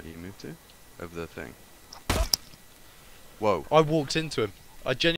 Where do you move to? Over the thing. Whoa. I walked into him. I genuinely